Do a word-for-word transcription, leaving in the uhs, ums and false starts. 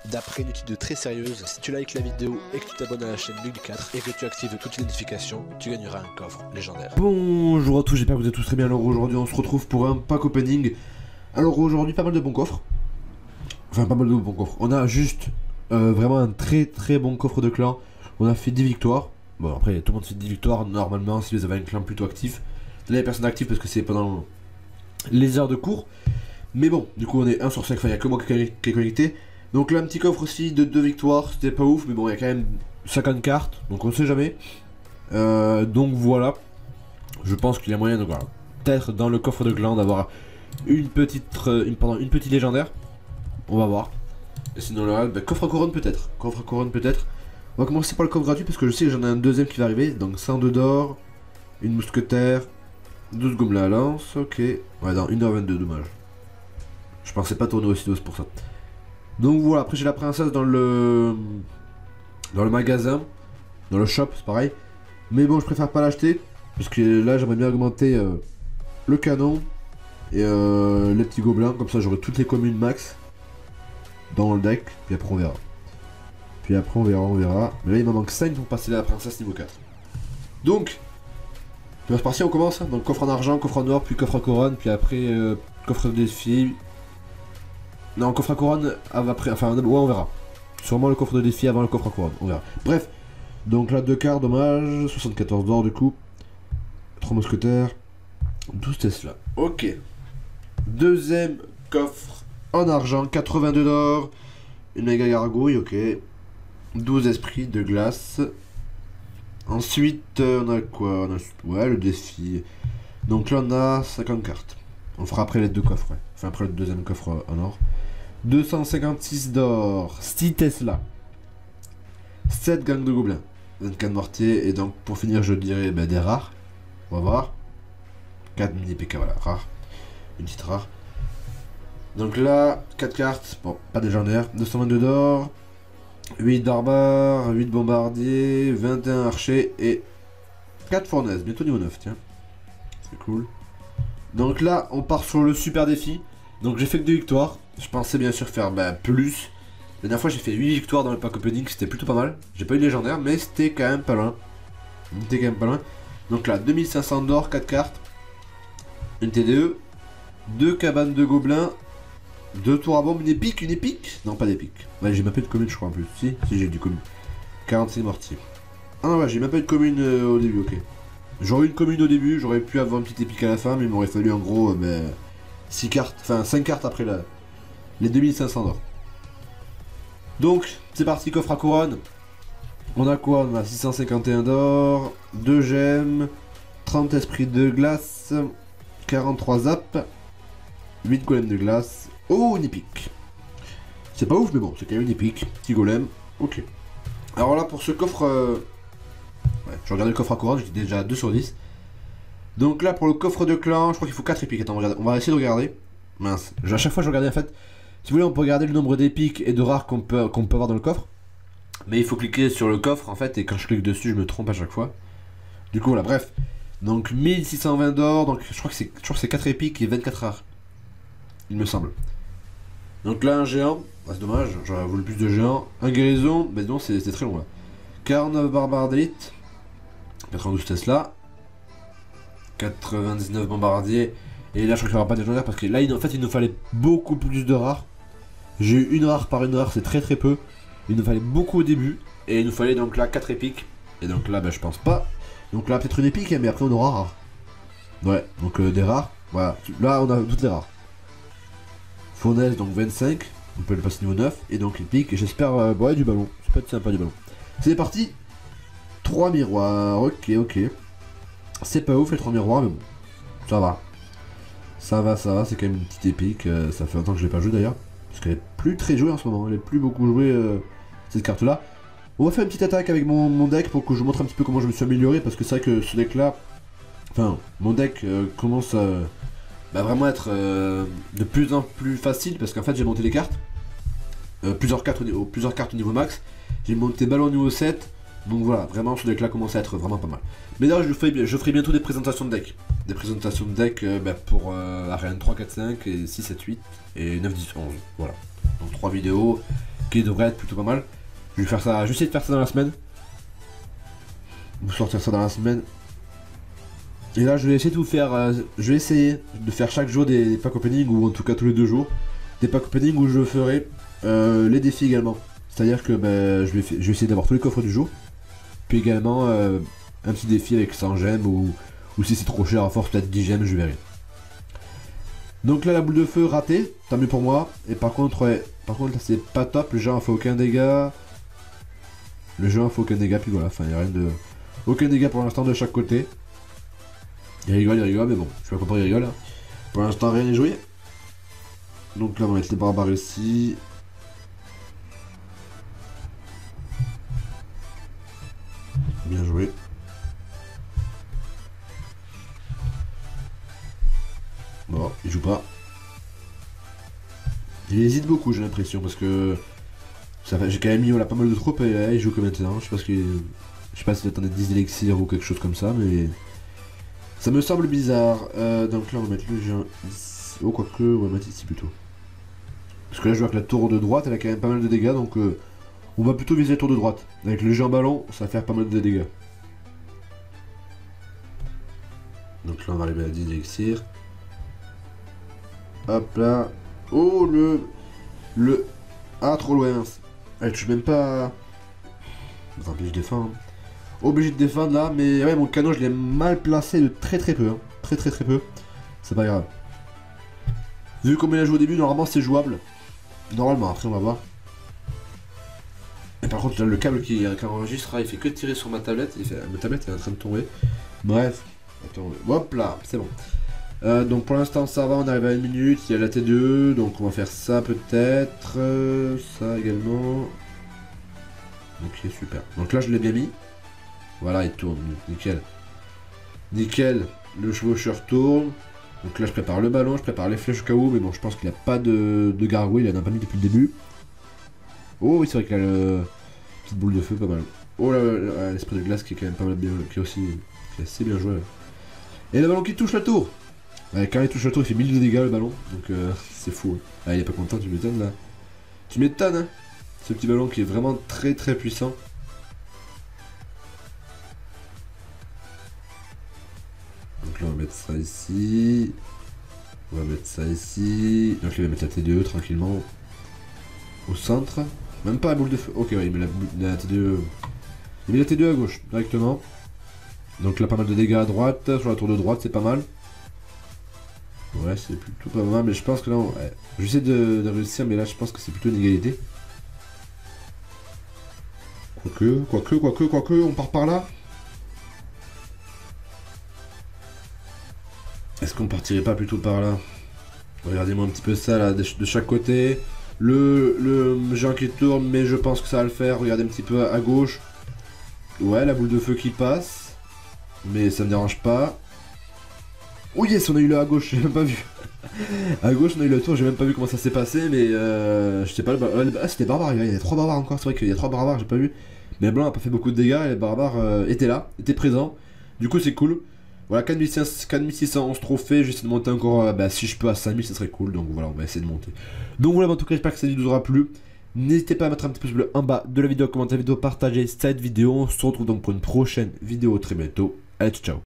D'après une étude très sérieuse, si tu likes la vidéo et que tu t'abonnes à la chaîne Mug quatre et que tu actives toutes les notifications, tu gagneras un coffre légendaire. Bonjour à tous, j'espère que vous êtes tous très bien. Alors aujourd'hui on se retrouve pour un pack opening. Alors aujourd'hui pas mal de bons coffres. Enfin pas mal de bons coffres. On a juste euh, vraiment un très très bon coffre de clan. On a fait dix victoires. Bon après tout le monde fait dix victoires normalement si vous avez un clan plutôt actif. Là il y a personne active parce que c'est pendant les heures de cours. Mais bon, du coup on est un sur cinq, enfin il n'y a que moi qui est connecté. Donc là un petit coffre aussi de deux victoires, c'était pas ouf, mais bon il y a quand même cinquante cartes, donc on sait jamais. Euh, donc voilà, je pense qu'il y a moyen de voilà, peut-être dans le coffre de clan d'avoir une petite une, pardon, une petite légendaire. On va voir. Et sinon le reste, bah, coffre à couronne peut-être. Coffre à couronne peut-être. On va commencer par le coffre gratuit parce que je sais que j'en ai un deuxième qui va arriver. Donc cent deux d'or, une mousquetaire, douze gobelins à lance, ok. Ouais dans une heure vingt-deux, dommage. Je pensais pas tourner aussi tôt, c'est pour ça. Donc voilà, après j'ai la princesse dans le dans le magasin, dans le shop, c'est pareil. Mais bon, je préfère pas l'acheter parce que là j'aimerais bien augmenter euh, le canon et euh, les petits gobelins, comme ça j'aurai toutes les communes max dans le deck, puis après on verra. Puis après on verra, on verra. Mais là il m'en manque cinq pour passer la princesse niveau quatre. Donc, c'est parti, on commence. Donc coffre en argent, coffre en or, puis coffre à couronne, puis après euh, coffre de défi. Non, coffre à couronne après, enfin ouais on verra. Sûrement le coffre de défi avant le coffre à couronne, on verra. Bref, donc là deux quarts, dommage, soixante-quatorze d'or du coup. trois mousquetaires, douze Tesla. Ok. Deuxième coffre en argent, quatre-vingt-deux d'or, une méga gargouille, ok. douze esprits de glace. Ensuite, on a quoi? On a, ouais, le défi. Donc là on a cinquante cartes. On fera après les deux coffres, ouais. Enfin après le deuxième coffre en or. deux cent cinquante-six d'or, six Tesla, sept gangs de gobelins, vingt-quatre mortiers, et donc pour finir je dirais bah, des rares, on va voir, quatre mini P K, voilà, rares, une petite rare. Donc là, quatre cartes, bon, pas légendaire, deux cent vingt-deux d'or, huit barbares, huit bombardiers, vingt et un archers, et quatre fournaises, bientôt niveau neuf, tiens, c'est cool. Donc là, on part sur le super défi, donc j'ai fait que deux victoires. Je pensais bien sûr faire bah, plus. La dernière fois j'ai fait huit victoires dans le pack opening, c'était plutôt pas mal. J'ai pas eu de légendaire, mais c'était quand même pas loin. C'était quand même pas loin. Donc là, deux mille cinq cents d'or, quatre cartes. Une T D E. deux cabanes de gobelins. deux tours à bombe, une épique, une épique. Non, pas d'épique. Ouais, j'ai même pas eu de commune, je crois en plus. Si, si j'ai du commune. quarante-six mortiers. Ah non, ouais, j'ai même pas eu de commune euh, au début, ok. J'aurais eu une commune au début, j'aurais pu avoir une petite épique à la fin, mais il m'aurait fallu en gros euh, bah, six cartes, enfin cinq cartes après la. Les deux mille cinq cents d'or. Donc, c'est parti, coffre à couronne. On a quoi? On a six cent cinquante et un d'or, deux gemmes, trente esprits de glace, quarante-trois zaps, huit golems de glace. Oh, une épique. C'est pas ouf, mais bon, c'est quand même une épique. Petit golem, ok. Alors là, pour ce coffre... Euh... Ouais, je regardais le coffre à couronne, j'étais déjà à deux sur dix. Donc là, pour le coffre de clan, je crois qu'il faut quatre épiques. Attends, on va essayer de regarder. Mince, à chaque fois je regardais en fait. Si vous voulez, on peut regarder le nombre d'épiques et de rares qu'on peut, qu'on peut avoir dans le coffre. Mais il faut cliquer sur le coffre en fait, et quand je clique dessus, je me trompe à chaque fois. Du coup, voilà, bref. Donc mille six cent vingt d'or, donc je crois que c'est quatre épiques et vingt-quatre rares. Il me semble. Donc là, un géant, ah, c'est dommage, j'aurais voulu plus de géants. Un guérison, mais non, c'est très long là. quarante-neuf barbares d'élite, quatre-vingt-douze Tesla, quatre-vingt-dix-neuf bombardiers. Et là, je crois qu'il n'y aura pas de légendaire parce que là, il, en fait, il nous fallait beaucoup plus de rares. J'ai eu une rare par une rare, c'est très très peu. Il nous fallait beaucoup au début. Et il nous fallait donc là quatre épiques. Et donc là, bah, je pense pas. Donc là, peut-être une épique, mais après, on aura rare. Ouais, donc euh, des rares. Voilà, là, on a toutes les rares. Fournaise, donc vingt-cinq. On peut le passer niveau neuf. Et donc épique. Et j'espère, euh, ouais, du ballon. Ça peut être sympa du ballon. C'est parti. trois miroirs. Ok, ok. C'est pas ouf les trois miroirs, mais bon. Ça va. Ça va, ça va, c'est quand même une petite épique, euh, ça fait longtemps que je l'ai pas joué d'ailleurs, parce qu'elle est plus très jouée en ce moment, elle est plus beaucoup jouée euh, cette carte là. On va faire une petite attaque avec mon, mon deck pour que je vous montre un petit peu comment je me suis amélioré, parce que c'est vrai que ce deck là, enfin mon deck euh, commence à bah, vraiment être euh, de plus en plus facile, parce qu'en fait j'ai monté les cartes, euh, plusieurs, cartes au, plusieurs cartes au niveau max, j'ai monté ballon au niveau sept, donc voilà, vraiment ce deck là commence à être vraiment pas mal. Mais d'ailleurs je ferai, je ferai bientôt des présentations de deck. Des présentations de deck euh, bah, pour euh, Arène trois, quatre, cinq, et six, sept, huit, et neuf, dix, onze. Voilà. Donc trois vidéos qui devrait être plutôt pas mal. Je vais faire ça, je vais essayer de faire ça dans la semaine. Vous sortir ça dans la semaine. Et là je vais essayer de vous faire, euh, je vais essayer de faire chaque jour des, des packs opening, ou en tout cas tous les deux jours, des packs opening où je ferai euh, les défis également. C'est-à-dire que ben, je, vais, je vais essayer d'avoir tous les coffres du jour. Puis également euh, un petit défi avec cent gemmes, ou, ou si c'est trop cher à force peut-être dix gemmes, je verrai. Donc là la boule de feu ratée, tant mieux pour moi. Et par contre, ouais, par contre là c'est pas top, le jeu a fait aucun dégât. Le jeu a fait aucun dégât, puis voilà, enfin il n'y a rien de... Aucun dégât pour l'instant de chaque côté. Il rigole, il rigole, mais bon, je sais pas pourquoi il rigole. Hein. Pour l'instant rien n'est joué. Donc là on va mettre les barbares ici. Bien joué. Bon, il joue pas. Il hésite beaucoup, j'ai l'impression, parce que j'ai quand même mis là, pas mal de troupes et là, il joue que maintenant. Je sais pas ce qu'il... Je sais pas s'il attendait dix élixirs ou quelque chose comme ça, mais ça me semble bizarre. Euh, donc là on va mettre le géant ici. Oh, quoique, on va mettre ici plutôt. Parce que là je vois que la tour de droite elle a quand même pas mal de dégâts, donc euh, on va plutôt viser la tour de droite. Avec le géant ballon, ça va faire pas mal de dégâts. Donc là on va arriver à dix élixirs. Hop là. Oh le... Le... Ah trop loin. Elle touche même pas... Enfin, obligé de défendre. Obligé de défendre là, mais ouais mon canon je l'ai mal placé de très très peu. Hein. Très très très peu. C'est pas grave. Vu comme il a joué au début, normalement c'est jouable. Normalement, après on va voir. Et par contre là, le câble qui, qui enregistre, il fait que tirer sur ma tablette. Il fait... Ma tablette est en train de tomber. Bref. Attends, hop là, c'est bon. Euh, donc pour l'instant ça va, on arrive à une minute, il y a la T deux, donc on va faire ça peut-être, euh, ça également. Ok, super. Donc là je l'ai bien mis. Voilà, il tourne, nickel. Nickel, le chevaucheur tourne. Donc là je prépare le ballon, je prépare les flèches au cas où, mais bon je pense qu'il n'y a pas de, de gargouille, il en a pas mis depuis le début. Oh oui c'est vrai qu'il a le petite boule de feu, pas mal. Oh là, l'esprit de glace qui est quand même pas mal bien, qui est aussi qui est assez bien joué là. Et le ballon qui touche la tour. Ouais, quand il touche la tour, il fait mille de dégâts le ballon, donc euh, c'est fou. Hein. Ah, il est pas content, tu m'étonnes là. Tu m'étonnes, hein. Ce petit ballon qui est vraiment très très puissant. Donc là, on va mettre ça ici. On va mettre ça ici. Donc là, il va mettre la T deux tranquillement. Au centre. Même pas la boule de feu. Ok, ouais, il met la, la T deux. Il met la T deux à gauche, directement. Donc là, pas mal de dégâts à droite. Sur la tour de droite, c'est pas mal. Ouais, c'est plutôt pas mal, mais je pense que là, ouais, j'essaie de, de réussir, mais là, je pense que c'est plutôt une égalité. Quoique, quoique, quoique, quoique, on part par là. Est-ce qu'on partirait pas plutôt par là? Regardez-moi un petit peu ça, là, de, de chaque côté. Le, le géant qui tourne, mais je pense que ça va le faire. Regardez un petit peu à, à gauche. Ouais, la boule de feu qui passe. Mais ça me dérange pas. Oh yes, on a eu le à gauche, j'ai même pas vu. À gauche, on a eu le tour, j'ai même pas vu comment ça s'est passé, mais euh, je sais pas, le, ah c'était barbare, il y a trois barbares encore, c'est vrai qu'il y a trois barbares, j'ai pas vu. Mais blanc a pas fait beaucoup de dégâts et les barbares euh, étaient là, étaient présents. Du coup, c'est cool. Voilà, quatre mille six cent onze trophées, j'essaie de monter encore, euh, bah, si je peux à cinq mille, ça serait cool, donc voilà, on va essayer de monter. Donc voilà, en tout cas, j'espère que cette vidéo vous aura plu. N'hésitez pas à mettre un petit pouce bleu en bas de la vidéo, commenter la vidéo, partager cette vidéo. On se retrouve donc pour une prochaine vidéo très bientôt. Allez, ciao.